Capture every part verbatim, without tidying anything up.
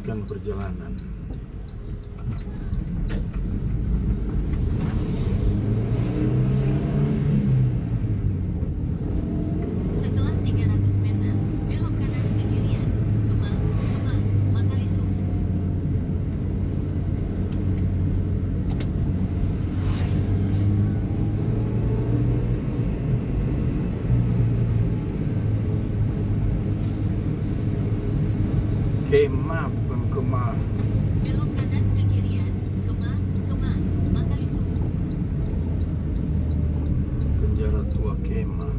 melanjutkan perjalanan. Setelah tiga ratus meter, belok kanan ke kirian, Kemang, Kemang, Makalisu. Kemah bukan Kemah. Belok kanan ke kirian, Kemang, Kemang, Makalisu. Penjara tua Kemah.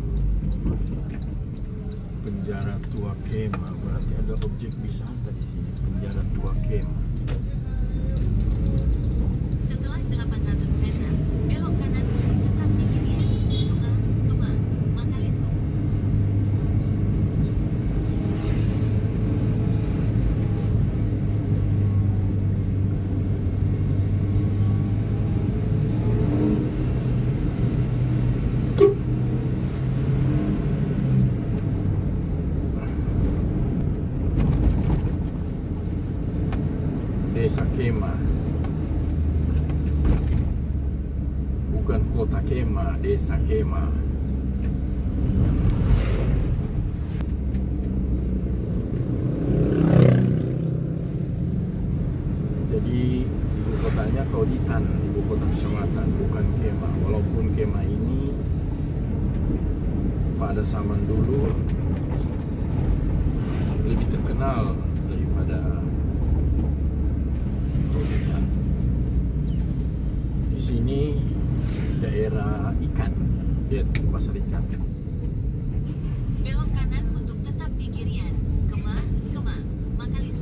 Penjara tua Kemah berarti ada objek wisata di sini. Penjara tua Kemah. Setelah delapan ratus meter, belok kanan untuk tetap di kirian, Kemang, Kemang, Makalisu. Desa Kemah. Bukan kota Kemah, desa Kemah. Jadi ibu kotanya Kauditan, ibu kota kecamatan, bukan Kemah. Walaupun Kemah ini pada zaman dulu lebih terkenal daripada Kauditan. Di sini daerah ikan, lihat pasar ikan. Belok kanan untuk tetap di kirian, Kemang, Kemang, Makalisu.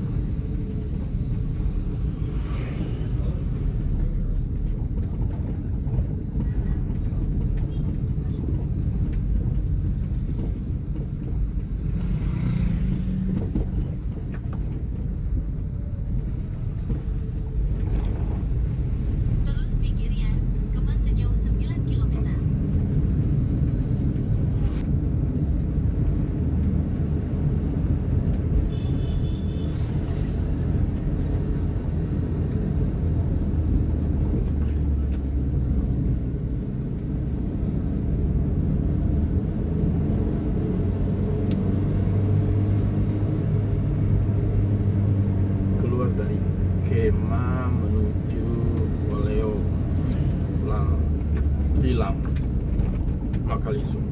Terus di kirian, Kemang sejauh sembilan kilometer. Keluar dari Kemah menuju Waleo, Lang, Lilang, Makalisu.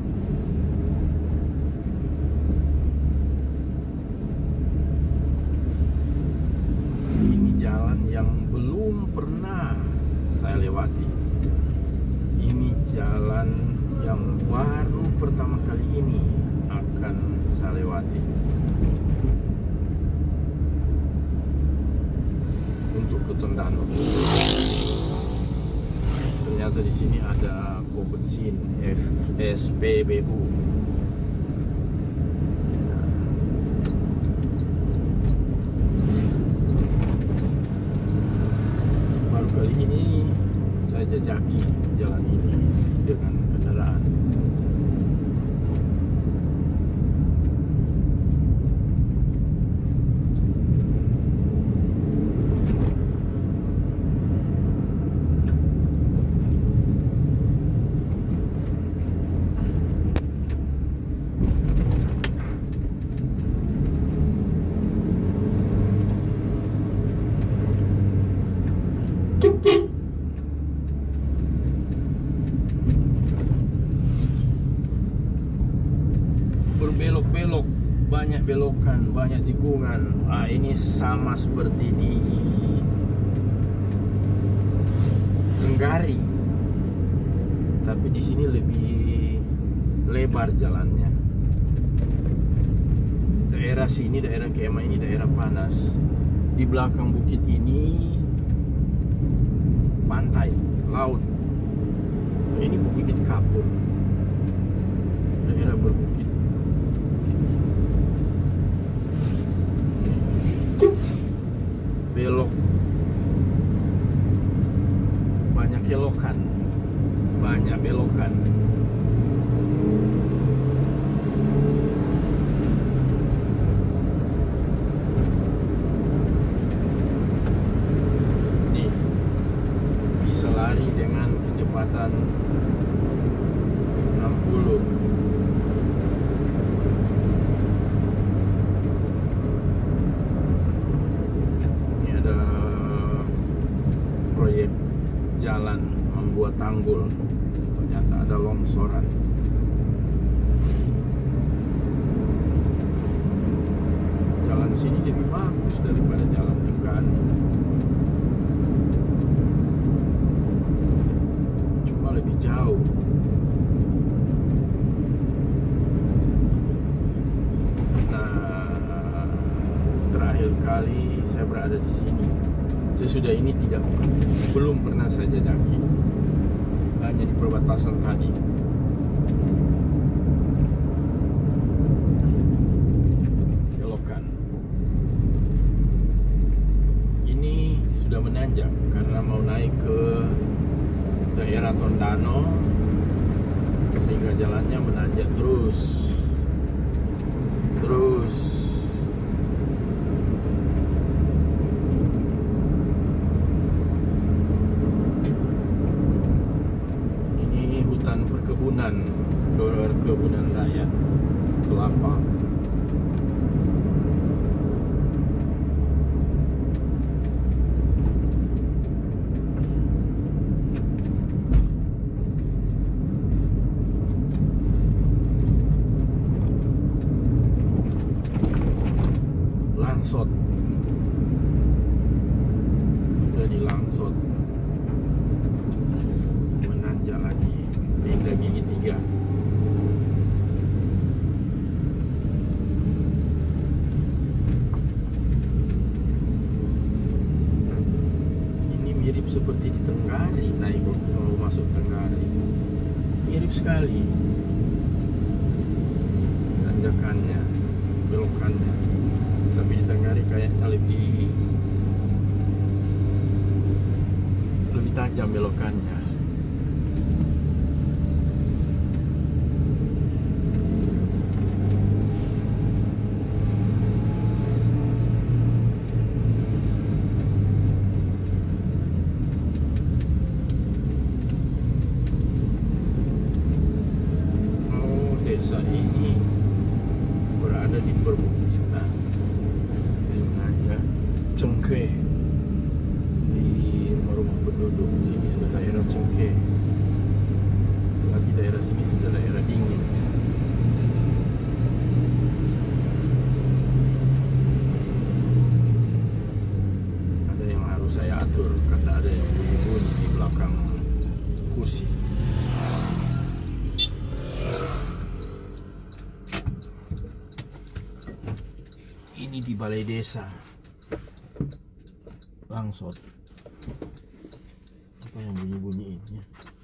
Ini jalan yang belum pernah saya lewati. Ini jalan yang baru pertama kali ini akan saya lewati. Untuk ke Tondano. Ternyata di sini ada pom bensin F S P B U. Baru kali ini saya jajaki jalan ini dengan kendaraan. Berbelok-belok, banyak belokan, banyak tikungan. Ah, ini sama seperti di Tenggari, tapi di sini lebih lebar jalannya. Daerah sini, daerah Kemah ini daerah panas. Di belakang bukit ini pantai, laut. Ini Bukit Kapur, daerah berbukit. Belok, banyak belokan, banyak belokan. sembilan enam puluh. Ini ada proyek jalan membuat tanggul, ternyata ada longsoran. Jalan sini lebih bagus daripada jalan Tegani, cuma lebih jauh. Nah, terakhir kali saya berada di sini, sesudah ini tidak belum pernah saya jajaki, hanya di perbatasan tadi. Kelokan ini sudah menanjak karena mau naik ke daerah Tondano, sehingga jalannya menanjak terus terus. Ini hutan perkebunan, perkebunan rakyat kelapa. Langsot, sudah di Langsot, menanjak lagi hingga gigi tiga. Ini mirip seperti di Tenggari, naik waktu mau masuk Tenggari, mirip sekali tanjakannya, belokannya. Tapi di Tenggari kayaknya lebih lebih tajam belokannya. Oh, desa ini berada di perbukitan Cengkeh, di rumah penduduk. Sini sudah daerah Cengkeh, lagi daerah sini sudah daerah dingin. Ada yang harus saya atur karena ada yang bunyi-bunyi di belakang kursi. Ini di balai desa Langsot. Apa yang bunyi-bunyi ini?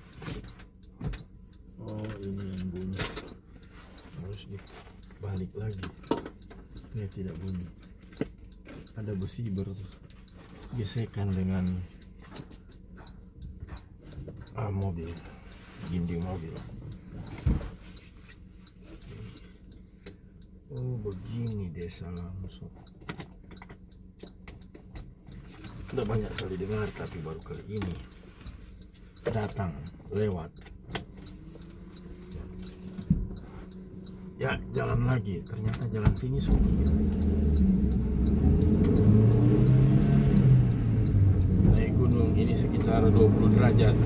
Oh, ini yang bunyi. Harus dibalik lagi. Ini tidak bunyi. Ada besi bergesekan dengan ah, mobil, dinding mobil. Oh, begini desa Langsot. Sudah banyak kali dengar, tapi baru kali ini datang lewat. Ya, jalan lagi. Ternyata jalan sini sunyi. Naik gunung ini sekitar dua puluh derajat,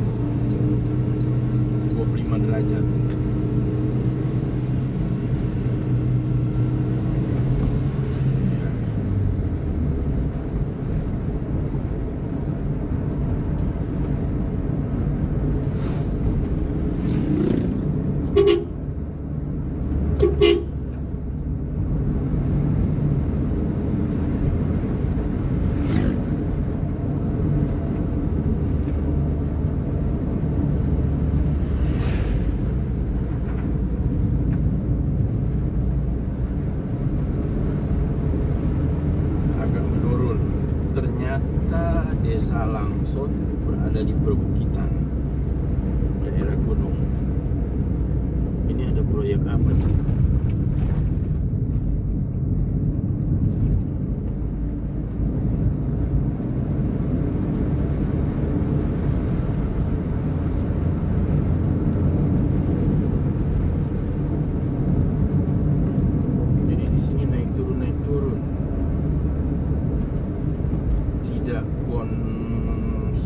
dua puluh lima derajat. Ternyata desa Langsot berada di perbukitan daerah gunung. Ini ada proyek apa sih?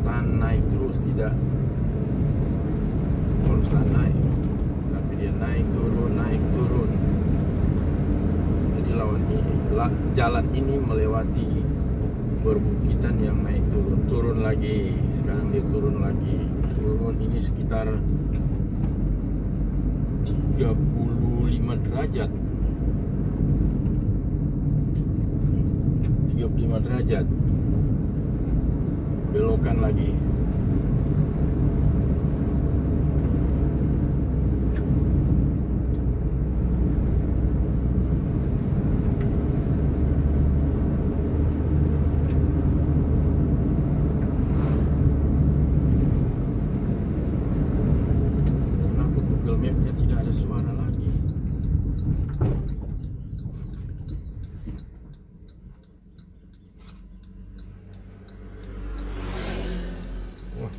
tahan naik terus, tidak. Kau harus tahan naik, tapi dia naik turun, naik turun. Jadi lawan ini, jalan ini melewati perbukitan yang naik turun, turun lagi. Sekarang dia turun lagi, turun ini sekitar tiga puluh lima derajat, tiga puluh lima derajat. Belokan lagi. Kenapa Google Map-nya tidak ada suara lagi? Wah.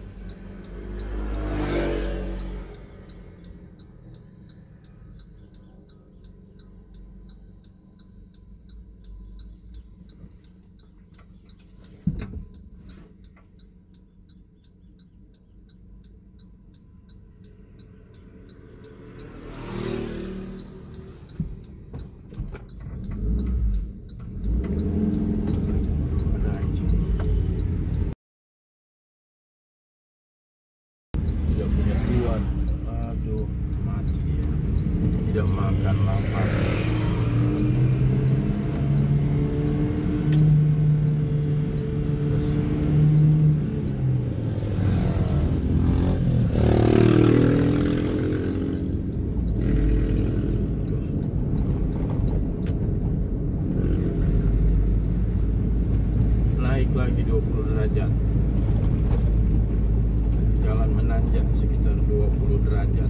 Ada anjing. Tidak punya tuan. Aduh, mati dia. Tidak makan, lapar. Terus. Naik lagi dua puluh derajat. Jalan menanjak sekitar dua puluh derajat.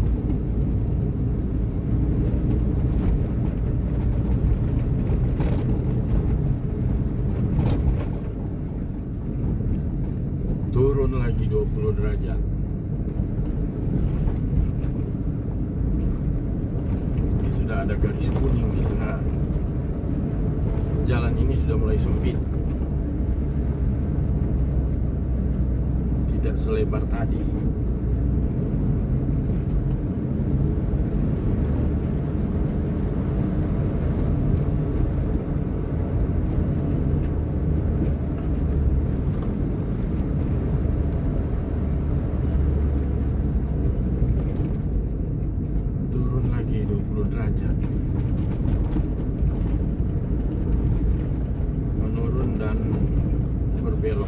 Turun lagi dua puluh derajat. Ini sudah ada garis kuning di tengah. Jalan ini sudah mulai sempit. Tidak selebar tadi. Turun lagi dua puluh derajat. Menurun dan berbelok.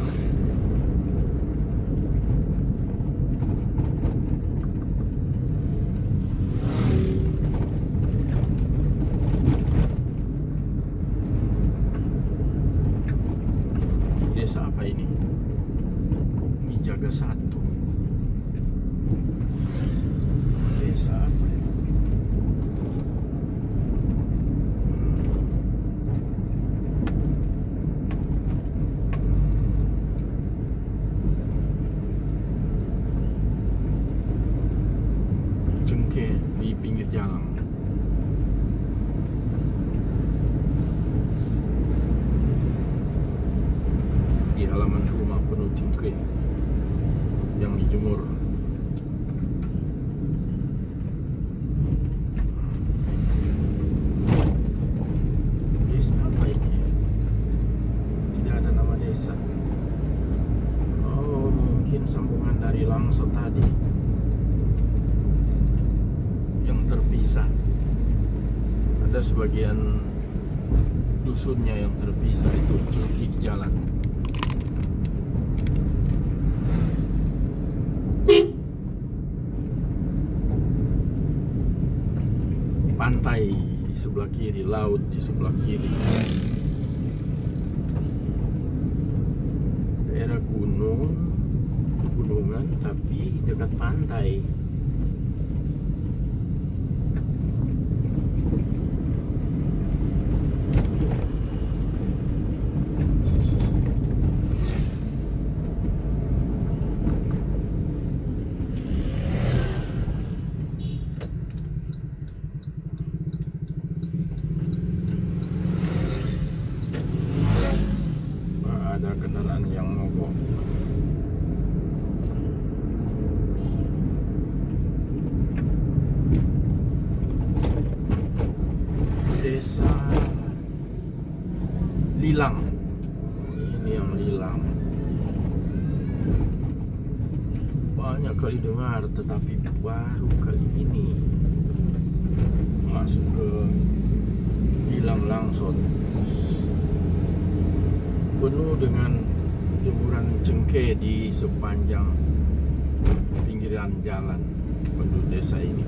Desa apa ini? Ini Jaga Satu. Desa apa ya? Cengkeh di pinggir jalan. Di halaman rumah penuh cengkeh yang dijemur. Desa apa ini? Tidak ada nama desa. Oh, mungkin sambungan dari Langso tadi yang terpisah. Ada sebagian dusunnya yang terpisah itu cengkeh di jalan. Pantai di sebelah kiri, laut di sebelah kiri. Daerah gunung, pegunungan tapi dekat pantai. Ada kendaraan yang mogok. banyak kali dengar, tetapi baru kali ini masuk ke Gilang Langson, penuh dengan jemuran cengkeh di sepanjang pinggiran jalan penduduk desa ini.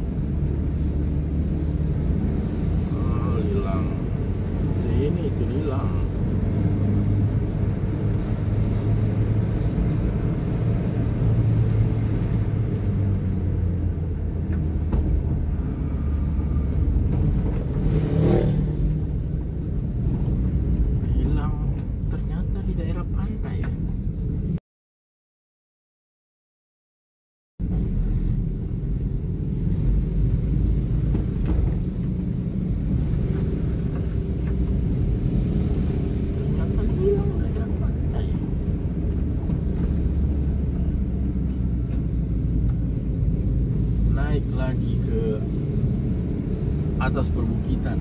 Oh, Lilang, sini itu Lilang. Naik lagi ke atas perbukitan.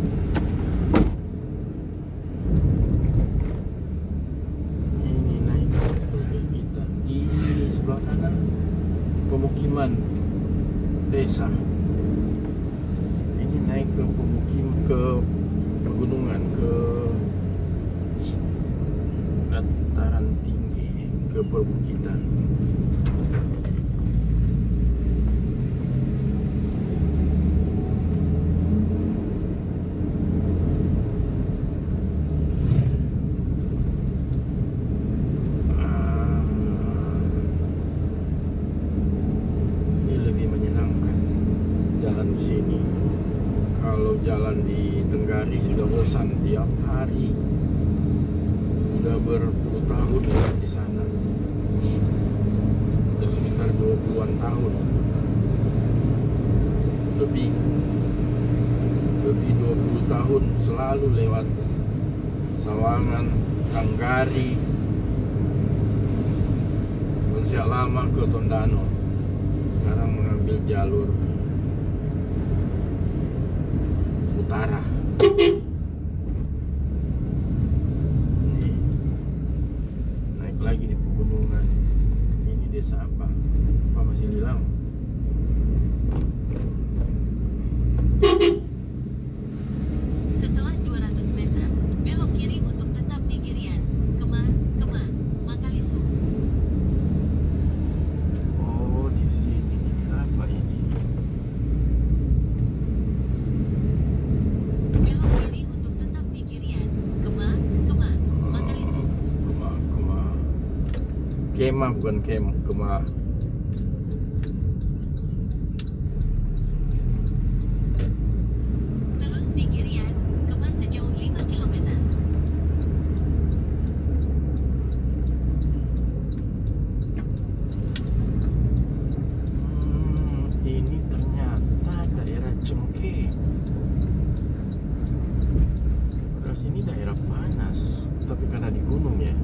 Ini naik ke perbukitan. Di sebelah kanan pemukiman desa. Ini naik ke pemukiman, ke pegunungan, ke dataran tinggi, ke perbukitan. Sini kalau jalan di Tenggari sudah bosan tiap hari, sudah berpuluh tahun ya di sana, sudah sekitar dua puluhan tahun lebih lebih dua puluh tahun selalu lewat Sawangan, Tenggari, sejak lama ke Tondano, sekarang mengambil jalur utara. Nih, naik lagi di pegunungan. Ini desa apa? Apa masih Lilang? Setelah dua ratus meter, belok kiri untuk tetap di Girian. Kemah, Kemah, Makalisu. Oh, di sini. Ini apa ini? Kemah bukan kem, Kemah. Terus di Girian, Kemah sejauh lima kilometer. Hmm, ini ternyata daerah cengkeh. Padahal sini daerah panas, tapi karena di gunung ya.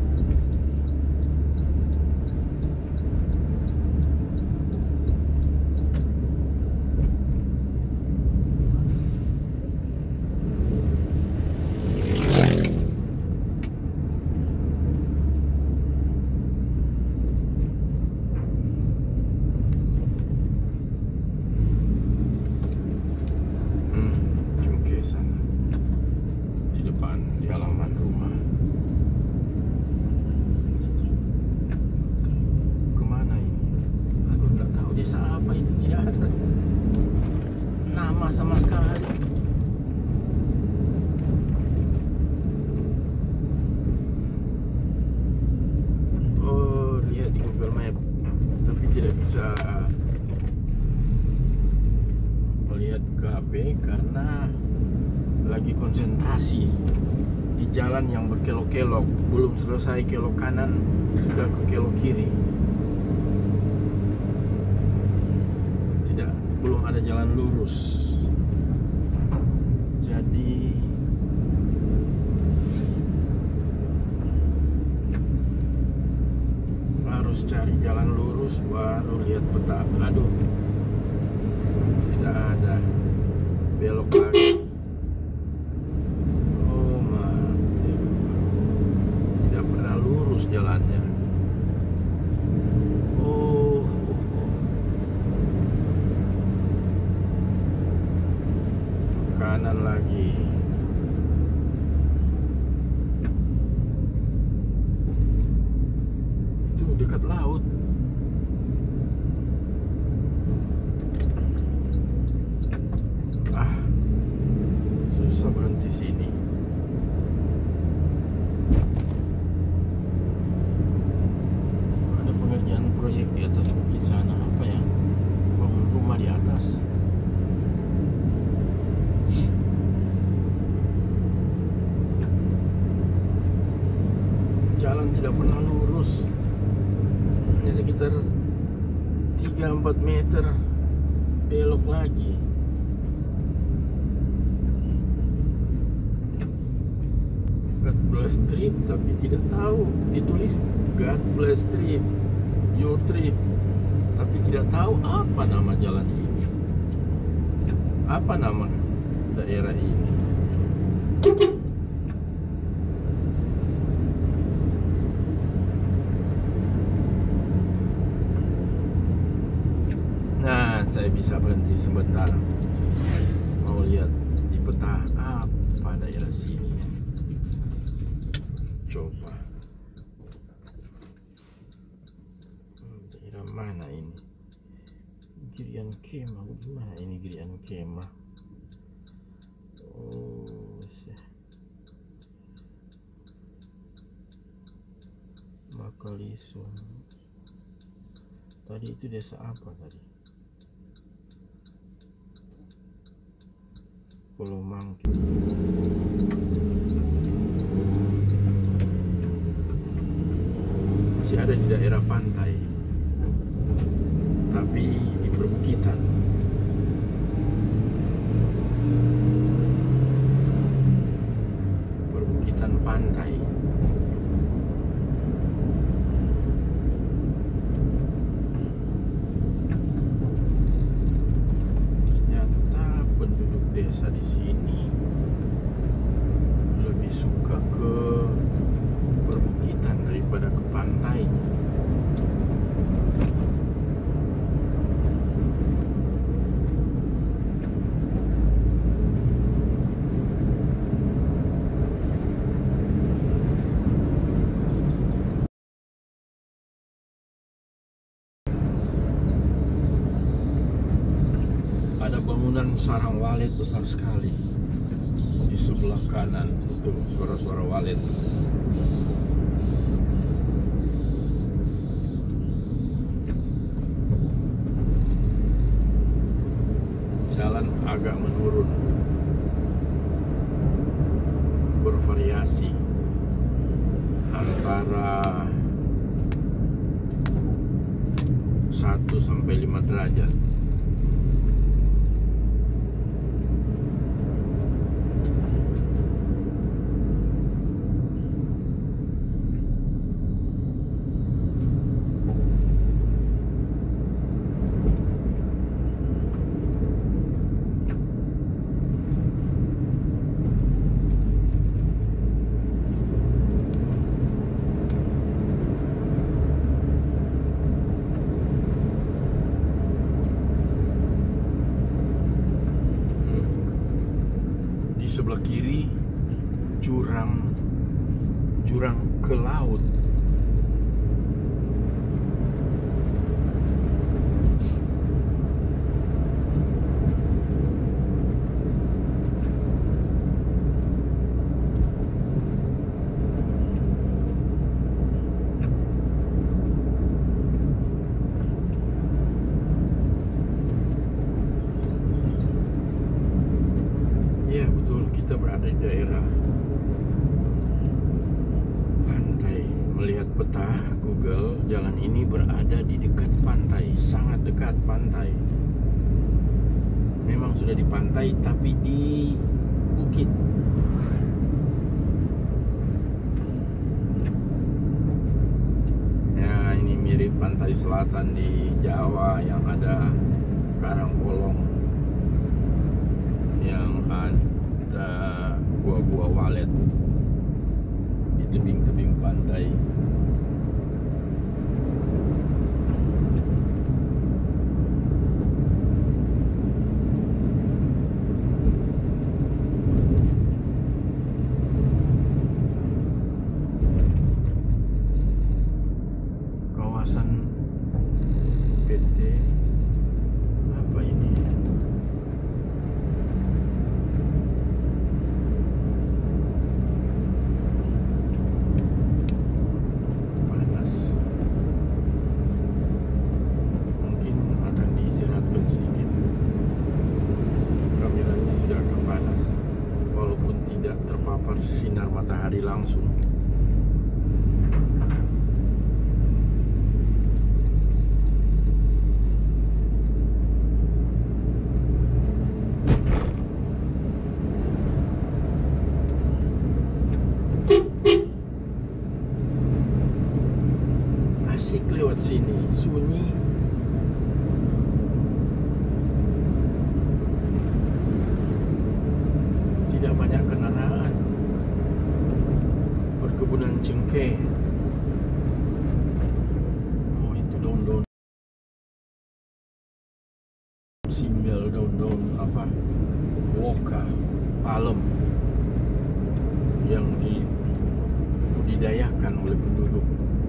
Sama sekali. Oh, lihat di Google Map, tapi tidak bisa melihat ke H P karena lagi konsentrasi di jalan yang berkelok-kelok. Belum selesai kelok kanan, sudah ke kelok kiri. Tidak, belum ada jalan lurus. Jadi harus cari jalan lurus baru lihat peta. Aduh, tidak ada, belok lagi. Oh mati, tidak pernah lurus jalannya. Oh, oh, oh. di atas bukit sana apa ya? Bangun rumah di atas. Jalan tidak pernah lurus, hanya sekitar tiga sampai empat meter belok lagi. God bless trip, tapi tidak tahu, ditulis God bless trip, your trip, tapi tidak tahu apa nama jalan ini, apa nama daerah ini. Nah, saya bisa berhenti sebentar, mau lihat di peta apa daerah sini. Coba hmm, daerah mana ini? Girian Kemah, gimana ini Girian Kemah? Oh, Makaliso. Tadi itu desa apa tadi? Pulau Mangki. Masih ada di daerah pantai, tapi di perbukitan. Perbukitan pantai. Ternyata penduduk desa di sini lebih suka ke perbukitan daripada ke pantainya. Ada bangunan sarang walet besar sekali di sebelah kanan, itu suara-suara walet. Jalan agak menurun, bervariasi antara satu sampai lima derajat. Sebelah kiri jurang jurang ke laut. Ya betul, kita berada di daerah pantai. Melihat peta Google, jalan ini berada di dekat pantai, sangat dekat pantai. Memang sudah di pantai, tapi di bukit. Ya, ini mirip pantai selatan di Jawa yang ada karang bolong, yang ada buah-buah walet di tebing-tebing pantai. Kawasan P T apa ini? sini sunyi. Tidak banyak kendaraan. Perkebunan cengkeh. Oh, itu daun-daun simbel, daun-daun apa? Woka, palem yang dibudidayakan oleh penduduk.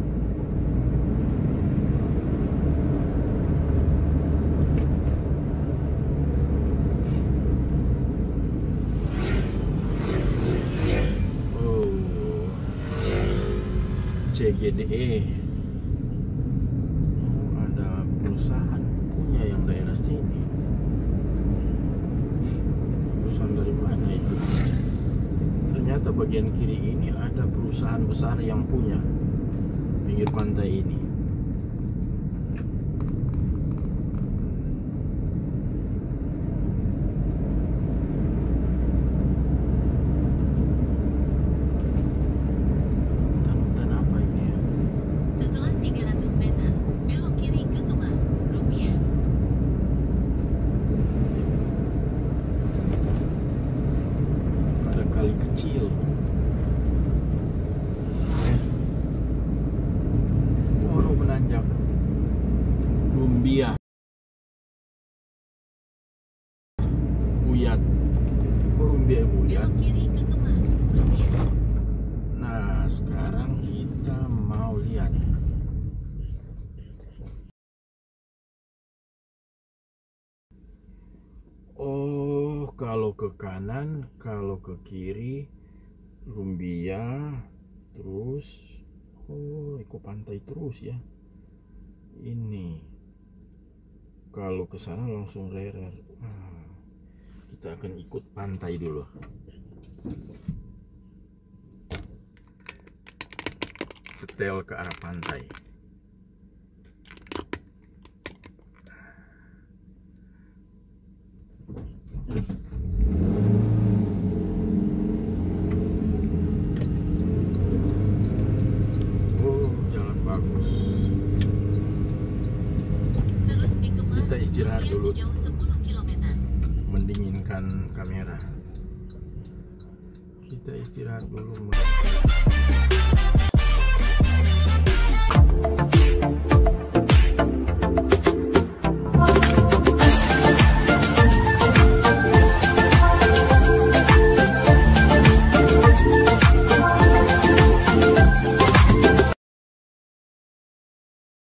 C G D E. Oh, ada perusahaan punya yang daerah sini. Perusahaan dari mana itu? Ternyata bagian kiri ini ada perusahaan besar yang punya pinggir pantai ini. Kecil. Baru menanjak Rumbia. Buyat. Rumbia Buyat. Kiri ke Kemang. Nah, sekarang kita mau lihat. Oh, kalau ke kanan, kalau ke kiri Rumbia, terus oh, Eko Pantai terus ya. Ini kalau ke sana langsung Rerer. Ah, kita akan ikut pantai dulu. Setel ke arah pantai. Kita istirahat dulu, mendinginkan kamera. Kita istirahat dulu.